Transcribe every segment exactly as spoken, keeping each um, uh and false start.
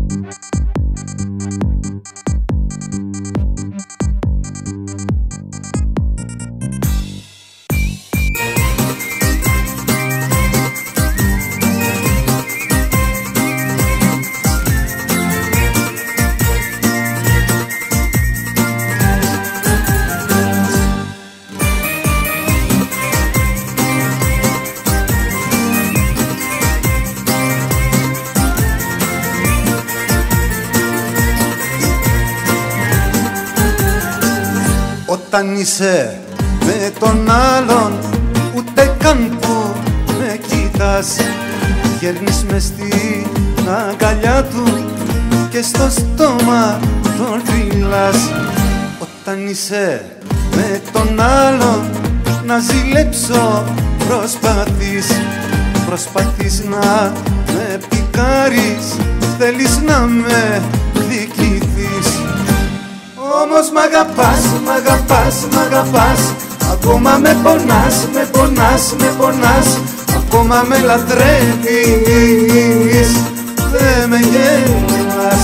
Όταν είσαι με τον άλλον, ούτε καν που με κοίτας, γέρνεις μες στην αγκαλιά του και στο στόμα τον φυλάς. Όταν είσαι με τον άλλον, να ζηλέψω προσπαθείς, προσπαθείς να με πικάρεις, θέλεις να με διοικηθείς. Όμως μ' αγαπάς, μ' αγαπάς, μ' αγαπάς, ακόμα με πονάς, με πονάς, με πονάς, ακόμα με λατρεύεις, δε με γελάς.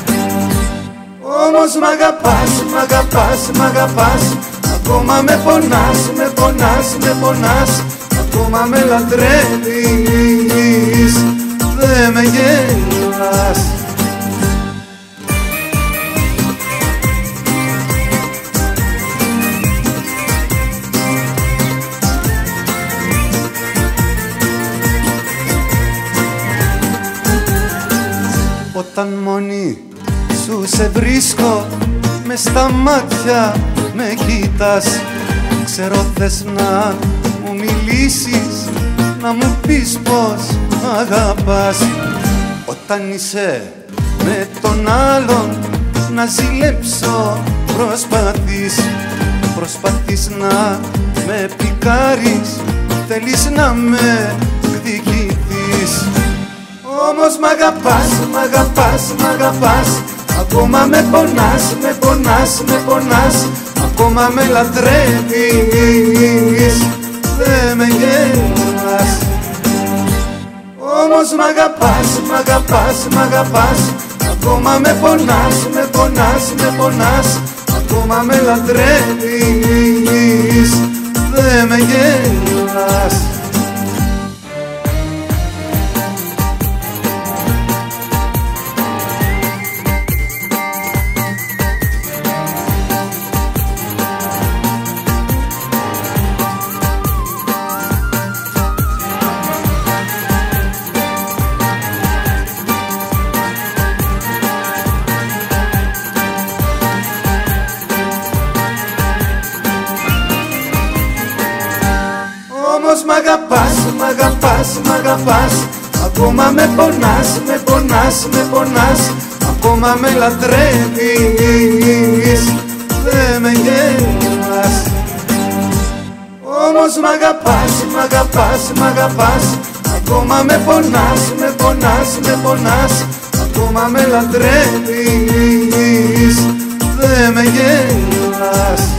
Όμως μ' αγαπάς, μ' αγαπάς, μ' αγαπάς, ακόμα με πονάς, με πονάς, με πονάς, ακόμα με λατρεύεις, δε με γελάς. Όταν μόνη σου σε βρίσκω, μες στα μάτια με κοίτας, ξέρω θες να μου μιλήσεις, να μου πεις πως αγαπάς. Όταν είσαι με τον άλλον, να ζηλέψω προσπαθείς, προσπαθείς να με πικάρεις, θέλεις να με διοικηθείς. Όμως μ' αγαπάς, μ' αγαπάς, μ' αγαπάς, ακόμα με πονάς, με πονάς, με πονάς, ακόμα με λατρεύεις, δε με γελάς. Όμως μ' αγαπάς, μ' αγαπάς, μ' αγαπάς, ακόμα με πονάς, με πονάς, με πονάς, ακόμα με λατρεύεις, δε με γελάς. Όμως μ' αγαπάς, μ' αγαπάς, μ' αγαπάς, ακόμα με πονάς, με πονάς, με πονάς, ακόμα με λατρεύεις, δε με γελάς. Όμως μ' αγαπάς, μ' αγαπάς, μ' αγαπάς, ακόμα με πονάς, με πονάς, με πονάς, ακόμα με λατρεύεις, δε με γελάς.